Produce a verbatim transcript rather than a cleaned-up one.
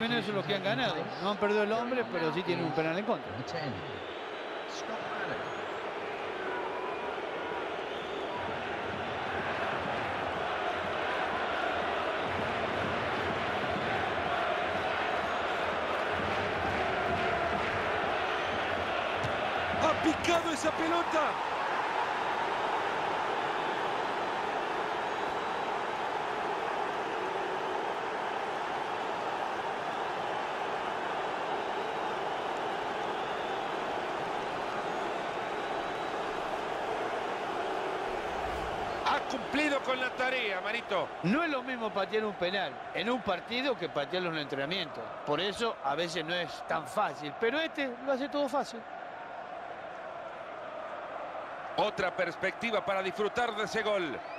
Menos eso es lo que han ganado. No han perdido el hombre, pero sí tienen un penal en contra. ¡Ha picado esa pelota! Ha cumplido con la tarea, Marito. No es lo mismo patear un penal en un partido que patearlo en un entrenamiento. Por eso a veces no es tan fácil. Pero este lo hace todo fácil. Otra perspectiva para disfrutar de ese gol.